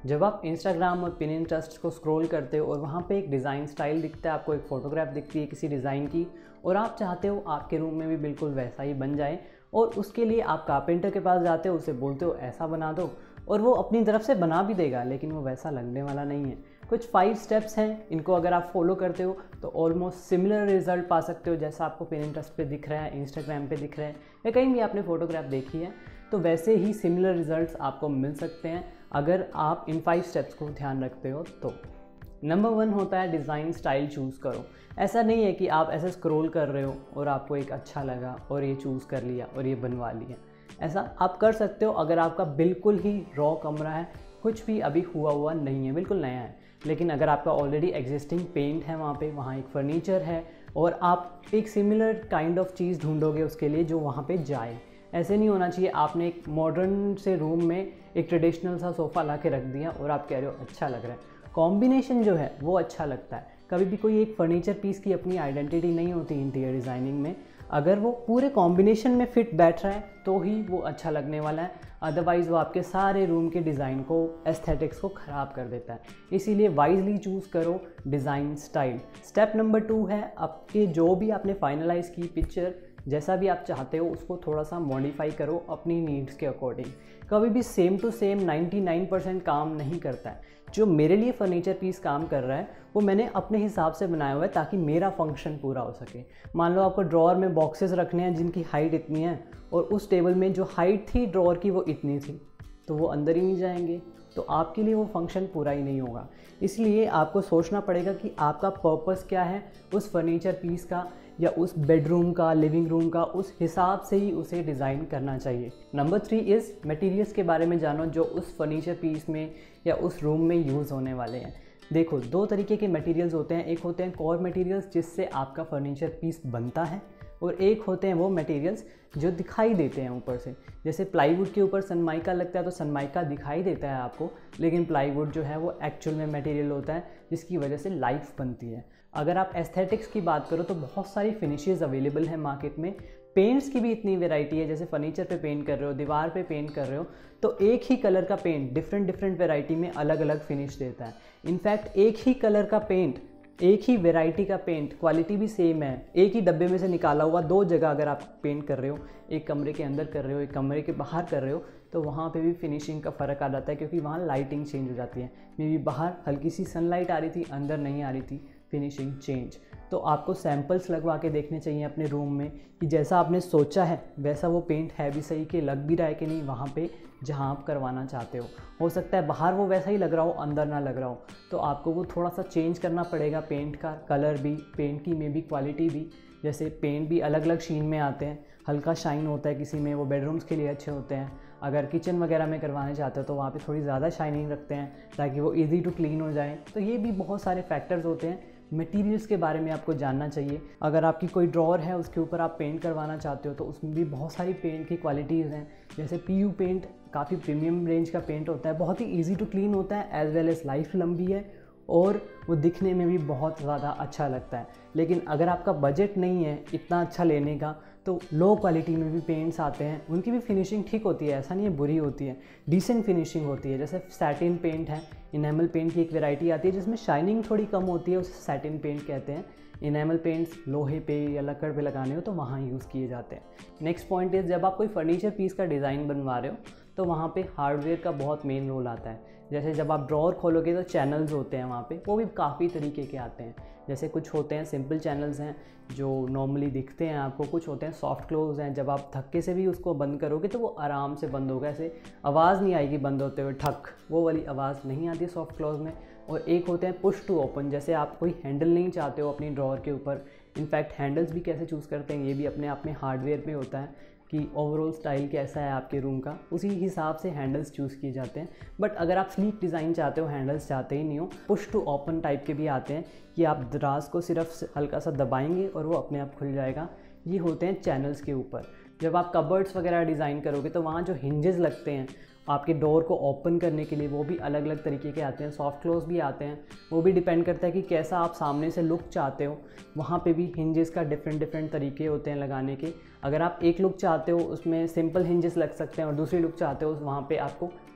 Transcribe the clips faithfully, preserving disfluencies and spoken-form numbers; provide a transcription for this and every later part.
जब आप इंस्टाग्राम और पिनिंटरेस्ट को स्क्रॉल करते हो और वहाँ पे एक डिज़ाइन स्टाइल दिखता है, आपको एक फ़ोटोग्राफ दिखती है किसी डिज़ाइन की, और आप चाहते हो आपके रूम में भी बिल्कुल वैसा ही बन जाए, और उसके लिए आप कारपेंटर के पास जाते हो, उसे बोलते हो ऐसा बना दो, और वो अपनी तरफ से बना भी देगा, लेकिन वो वैसा लगने वाला नहीं है। कुछ फाइव स्टेप्स हैं, इनको अगर आप फॉलो करते हो तो ऑलमोस्ट सिमिलर रिजल्ट पा सकते हो, जैसा आपको पिनिंटरेस्ट पे दिख रहा है, इंस्टाग्राम पे दिख रहा है, या कहीं भी आपने फ़ोटोग्राफ देखी है, तो वैसे ही सिमिलर रिजल्ट्स आपको मिल सकते हैं अगर आप इन फाइव स्टेप्स को ध्यान रखते हो तो। नंबर वन होता है डिज़ाइन स्टाइल चूज़ करो। ऐसा नहीं है कि आप ऐसे स्क्रॉल कर रहे हो और आपको एक अच्छा लगा और ये चूज़ कर लिया और ये बनवा लिया। ऐसा आप कर सकते हो अगर आपका बिल्कुल ही रॉ कमरा है, कुछ भी अभी हुआ हुआ नहीं है, बिल्कुल नया है। लेकिन अगर आपका ऑलरेडी एग्जिस्टिंग पेंट है वहाँ पे, वहाँ एक फ़र्नीचर है, और आप एक सिमिलर काइंड ऑफ चीज़ ढूंढोगे उसके लिए जो वहाँ पे जाए। ऐसे नहीं होना चाहिए आपने एक मॉडर्न से रूम में एक ट्रेडिशनल सा सोफ़ा ला के रख दिया और आप कह रहे हो अच्छा लग रहा है। कॉम्बिनेशन जो है वो अच्छा लगता है। कभी भी कोई एक फ़र्नीचर पीस की अपनी आइडेंटिटी नहीं होती इंटीरियर डिज़ाइनिंग में। अगर वो पूरे कॉम्बिनेशन में फिट बैठ रहा है तो ही वो अच्छा लगने वाला है, अदरवाइज़ वो आपके सारे रूम के डिज़ाइन को, एस्थेटिक्स को ख़राब कर देता है। इसीलिए वाइजली चूज़ करो design style. Step number two है, आपके जो भी आपने फाइनलाइज़ की पिक्चर, जैसा भी आप चाहते हो उसको थोड़ा सा मॉडिफाई करो अपनी नीड्स के अकॉर्डिंग। कभी भी सेम टू सेम निन्यानवे परसेंट काम नहीं करता है। जो मेरे लिए फ़र्नीचर पीस काम कर रहा है वो मैंने अपने हिसाब से बनाया हुआ है ताकि मेरा फंक्शन पूरा हो सके। मान लो आपको ड्रॉअर में बॉक्सेस रखने हैं जिनकी हाइट इतनी है, और उस टेबल में जो हाइट थी ड्रॉअर की वो इतनी थी, तो वो अंदर ही नहीं जाएंगे, तो आपके लिए वो फंक्शन पूरा ही नहीं होगा। इसलिए आपको सोचना पड़ेगा कि आपका पर्पस क्या है उस फर्नीचर पीस का, या उस बेडरूम का, लिविंग रूम का, उस हिसाब से ही उसे डिज़ाइन करना चाहिए। नंबर थ्री इज़ मटेरियल्स के बारे में जानो जो उस फर्नीचर पीस में या उस रूम में यूज़ होने वाले हैं। देखो, दो तरीके के मटेरियल्स होते हैं। एक होते हैं कोर मटेरियल्स जिससे आपका फर्नीचर पीस बनता है, और एक होते हैं वो मटेरियल्स जो दिखाई देते हैं ऊपर से। जैसे प्लाईवुड के ऊपर सनमाइका लगता है तो सनमाइका दिखाई देता है आपको, लेकिन प्लाईवुड जो है वो एक्चुअल में मटेरियल होता है जिसकी वजह से लाइफ बनती है। अगर आप एस्थेटिक्स की बात करो तो बहुत सारी फिनिशेस अवेलेबल हैं मार्केट में। पेंट्स की भी इतनी वैरायटी है, जैसे फर्नीचर पे पेंट कर रहे हो, दीवार पे पेंट कर रहे हो, तो एक ही कलर का पेंट डिफरेंट डिफरेंट वैरायटी में अलग अलग फिनिश देता है। इनफैक्ट एक ही कलर का पेंट, एक ही वैरायटी का पेंट, क्वालिटी भी सेम है, एक ही डब्बे में से निकाला हुआ दो जगह अगर आप पेंट कर रहे हो, एक कमरे के अंदर कर रहे हो, एक कमरे के बाहर कर रहे हो, तो वहाँ पे भी फिनिशिंग का फ़र्क आ जाता है, क्योंकि वहाँ लाइटिंग चेंज हो जाती है। मे बी बाहर हल्की सी सनलाइट आ रही थी, अंदर नहीं आ रही थी, फिनिशिंग चेंज। तो आपको सैम्पल्स लगवा के देखने चाहिए अपने रूम में कि जैसा आपने सोचा है वैसा वो पेंट है भी सही, कि लग भी रहा है कि नहीं वहाँ पे जहाँ आप करवाना चाहते हो। हो सकता है बाहर वो वैसा ही लग रहा हो, अंदर ना लग रहा हो, तो आपको वो थोड़ा सा चेंज करना पड़ेगा। पेंट का कलर भी, पेंट की में भी क्वालिटी भी, जैसे पेंट भी अलग अलग शीन में आते हैं। हल्का शाइन होता है किसी में, वो बेडरूम्स के लिए अच्छे होते हैं। अगर किचन वगैरह में करवाने चाहते हो तो वहाँ पे थोड़ी ज़्यादा शाइनिंग रखते हैं ताकि वो इजी टू क्लीन हो जाए। तो ये भी बहुत सारे फैक्टर्स होते हैं। मटेरियल्स के बारे में आपको जानना चाहिए। अगर आपकी कोई ड्रॉअर है उसके ऊपर आप पेंट करवाना चाहते हो तो उसमें भी बहुत सारी पेंट की क्वालिटीज़ हैं। जैसे पीयू पेंट काफ़ी प्रीमियम रेंज का पेंट होता है, बहुत ही इजी टू क्लीन होता है, एज वेल एज लाइफ लंबी है, और वो दिखने में भी बहुत ज़्यादा अच्छा लगता है। लेकिन अगर आपका बजट नहीं है इतना अच्छा लेने का तो लो क्वालिटी में भी पेंट्स आते हैं, उनकी भी फिनिशिंग ठीक होती है, ऐसा नहीं है बुरी होती है, डिसेंट फिनिशिंग होती है। जैसे सैटिन पेंट है, इनेमल पेंट की एक वैरायटी आती है जिसमें शाइनिंग थोड़ी कम होती है, उसे सैटिन पेंट कहते हैं। इनेमल पेंट्स लोहे पे या लकड़ पे लगाने हो तो वहाँ यूज़ किए जाते हैं। नेक्स्ट पॉइंट इज़, जब आप कोई फर्नीचर पीस का डिज़ाइन बनवा रहे हो तो वहाँ पे हार्डवेयर का बहुत मेन रोल आता है। जैसे जब आप ड्रॉअर खोलोगे तो चैनल्स होते हैं वहाँ पे, वो भी काफ़ी तरीके के आते हैं। जैसे कुछ होते हैं सिंपल चैनल्स हैं जो नॉर्मली दिखते हैं आपको, कुछ होते हैं सॉफ्ट क्लोज हैं, जब आप धक्के से भी उसको बंद करोगे तो वो आराम से बंद होगा, ऐसे आवाज़ नहीं आएगी बंद होते हुए ठक, वो वाली आवाज़ नहीं आती सॉफ्ट क्लोज में। और एक होते हैं पुश टू ओपन, जैसे आप कोई हैंडल नहीं चाहते हो अपनी ड्रॉअर के ऊपर। इनफैक्ट हैंडल्स भी कैसे चूज़ करते हैं ये भी अपने आप में हार्डवेयर में होता है कि ओवरऑल स्टाइल कैसा है आपके रूम का, उसी हिसाब से हैंडल्स चूज़ किए जाते हैं। बट अगर आप स्लीक डिज़ाइन चाहते हो, हैंडल्स चाहते ही नहीं हो, पुश टू ओपन टाइप के भी आते हैं कि आप दराज को सिर्फ हल्का सा दबाएंगे और वो अपने आप खुल जाएगा। ये होते हैं चैनल्स के ऊपर। जब आप कबर्ड्स वगैरह डिज़ाइन करोगे तो वहाँ जो हिंजेस लगते हैं आपके डोर को ओपन करने के लिए, वो भी अलग अलग तरीके के आते हैं, सॉफ्ट क्लोज भी आते हैं। वो भी डिपेंड करता है कि कैसा आप सामने से लुक चाहते हो। वहाँ पे भी हिंजेस का डिफरेंट डिफरेंट तरीके होते हैं लगाने के। अगर आप एक लुक चाहते हो उसमें सिंपल हिंजेस लग सकते हैं, और दूसरी लुक चाहते हो वहाँ पे आपको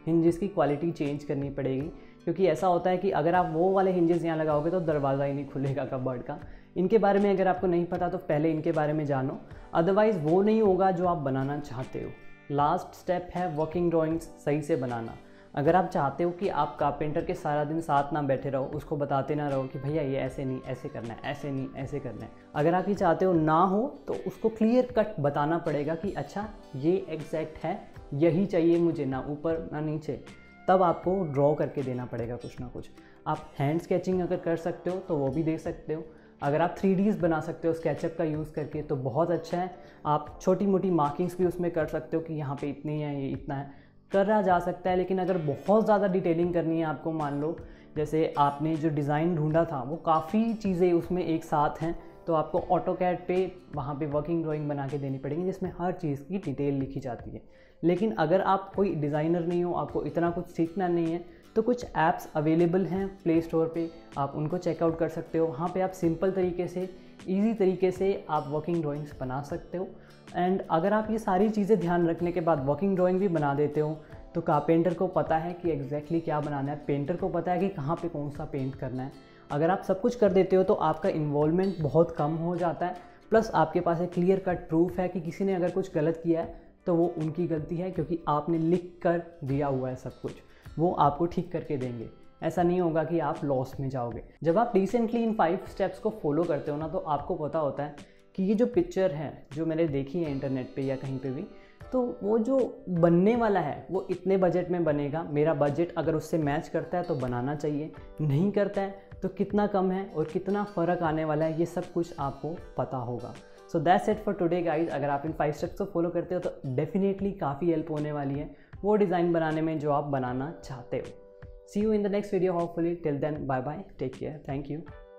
हिंजेस की क्वालिटी चेंज करनी पड़ेगी, क्योंकि ऐसा होता है कि अगर आप वो वाले हिंजेस यहाँ लगाओगे तो दरवाज़ा ही नहीं खुलेगा कबर्ड का। इनके बारे में अगर आपको नहीं पता तो पहले इनके बारे में जानो, अदरवाइज़ वो नहीं होगा जो आप बनाना चाहते हो। लास्ट स्टेप है वर्किंग ड्राइंग्स सही से बनाना। अगर आप चाहते हो कि आप कारपेंटर के सारा दिन साथ ना बैठे रहो, उसको बताते ना रहो कि भैया ये ऐसे नहीं ऐसे करना है, ऐसे नहीं ऐसे करना है, अगर आप ये चाहते हो ना हो तो उसको क्लियर कट बताना पड़ेगा कि अच्छा ये एग्जैक्ट है, यही चाहिए मुझे, ना ऊपर ना नीचे। तब आपको ड्रॉ करके देना पड़ेगा कुछ ना कुछ। आप हैंड स्केचिंग अगर कर सकते हो तो वो भी दे सकते हो। अगर आप थ्री डीज़ बना सकते हो स्केचअप का यूज़ करके तो बहुत अच्छा है। आप छोटी मोटी मार्किंग्स भी उसमें कर सकते हो कि यहाँ पे इतनी है, ये इतना है, करा जा सकता है। लेकिन अगर बहुत ज़्यादा डिटेलिंग करनी है आपको, मान लो जैसे आपने जो डिज़ाइन ढूंढा था वो काफ़ी चीज़ें उसमें एक साथ हैं, तो आपको ऑटोकैड पे वहाँ पे वर्किंग ड्राइंग बना के देनी पड़ेगी जिसमें हर चीज़ की डिटेल लिखी जाती है। लेकिन अगर आप कोई डिज़ाइनर नहीं हो, आपको इतना कुछ सीखना नहीं है, तो कुछ ऐप्स अवेलेबल हैं प्ले स्टोर पे, आप उनको चेकआउट कर सकते हो। वहाँ पे आप सिंपल तरीके से, इजी तरीके से आप वर्किंग ड्राइंग्स बना सकते हो। एंड अगर आप ये सारी चीज़ें ध्यान रखने के बाद वर्किंग ड्राइंग भी बना देते हो तो कारपेंटर को पता है कि एग्जैक्टली क्या बनाना है, पेंटर को पता है कि कहाँ पे कौन सा पेंट करना है। अगर आप सब कुछ कर देते हो तो आपका इन्वॉल्वमेंट बहुत कम हो जाता है। प्लस आपके पास एक क्लियर कट प्रूफ है कि किसी ने अगर कुछ गलत किया है तो वो उनकी गलती है, क्योंकि आपने लिख कर दिया हुआ है सब कुछ, वो आपको ठीक करके देंगे। ऐसा नहीं होगा कि आप लॉस में जाओगे। जब आप रिसेंटली इन फाइव स्टेप्स को फॉलो करते हो ना, तो आपको पता होता है कि ये जो पिक्चर है जो मैंने देखी है इंटरनेट पे या कहीं पे भी, तो वो जो बनने वाला है वो इतने बजट में बनेगा। मेरा बजट अगर उससे मैच करता है तो बनाना चाहिए, नहीं करता है तो कितना कम है और कितना फ़र्क आने वाला है, ये सब कुछ आपको पता होगा। So that's it for today guys. अगर आप इन फाइव स्टेप्स को फॉलो करते हो तो डेफिनेटली काफ़ी हेल्प होने वाली है वो डिज़ाइन बनाने में जो आप बनाना चाहते हो। See you in the next video hopefully. Till then bye bye, take care, thank you.